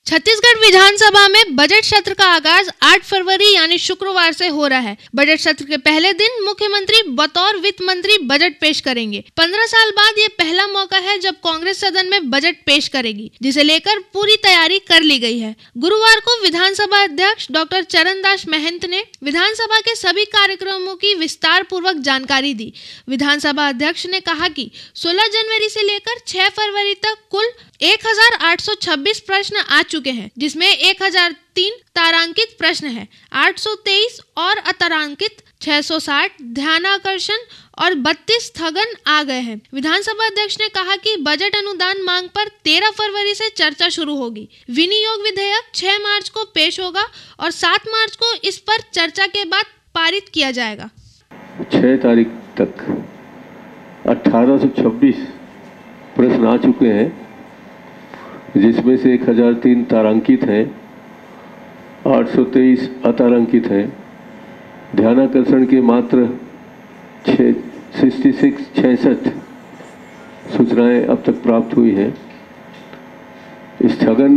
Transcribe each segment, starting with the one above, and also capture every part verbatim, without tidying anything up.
छत्तीसगढ़ विधानसभा में बजट सत्र का आगाज आठ फरवरी यानी शुक्रवार से हो रहा है। बजट सत्र के पहले दिन मुख्यमंत्री बतौर वित्त मंत्री बजट पेश करेंगे। पंद्रह साल बाद ये पहला मौका है जब कांग्रेस सदन में बजट पेश करेगी, जिसे लेकर पूरी तैयारी कर ली गई है। गुरुवार को विधानसभा अध्यक्ष डॉक्टर चरणदास महंत ने विधानसभा के सभी कार्यक्रमों की विस्तार पूर्वक जानकारी दी। विधानसभा अध्यक्ष ने कहा कि सोलह जनवरी से लेकर छह फरवरी तक कुल एक हजार आठ सौ छब्बीस प्रश्न आ चुके हैं, जिसमें एक हजार तीन तारांकित प्रश्न है, आठ सौ तेईस और अतारांकित, छह सौ साठ ध्यानाकर्षण और बत्तीस स्थगन आ गए हैं। विधानसभा अध्यक्ष ने कहा कि बजट अनुदान मांग पर तेरह फरवरी से चर्चा शुरू होगी। विनियोग विधेयक छह मार्च को पेश होगा और सात मार्च को इस पर चर्चा के बाद पारित किया जाएगा। छह तारीख तक अठारह सौ छब्बीस प्रश्न आ चुके हैं, जिसमें से एक हजार तीन तारांकित हैं, आठ सौ तेईस अतारांकित हैं। ध्यानाकर्षण के मात्र छियासठ छियासठ सूचनाएं अब तक प्राप्त हुई हैं। स्थगन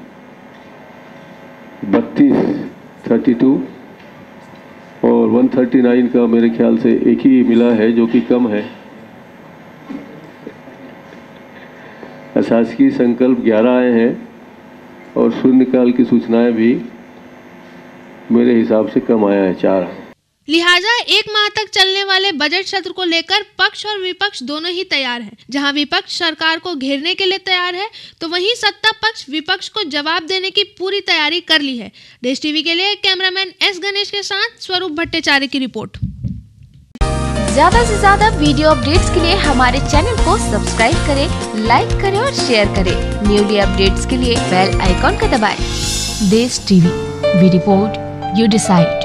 बत्तीस बत्तीस और एक सौ उनतालीस का मेरे ख्याल से एक ही मिला है, जो कि कम है। अशासकीय संकल्प ग्यारह आए हैं और शून्यकाल की सूचनाएं भी मेरे हिसाब से कम आया है, चार। लिहाजा एक माह तक चलने वाले बजट सत्र को लेकर पक्ष और विपक्ष दोनों ही तैयार हैं। जहां विपक्ष सरकार को घेरने के लिए तैयार है, तो वहीं सत्ता पक्ष विपक्ष को जवाब देने की पूरी तैयारी कर ली है। देश टीवी के लिए कैमरामैन एस गणेश के साथ स्वरूप भट्टाचार्य की रिपोर्ट। ज्यादा से ज्यादा वीडियो अपडेट्स के लिए हमारे चैनल को सब्सक्राइब करें, लाइक करें और शेयर करें। न्यूली अपडेट्स के लिए बेल आइकॉन का दबाएं। Desh TV, we report, you decide.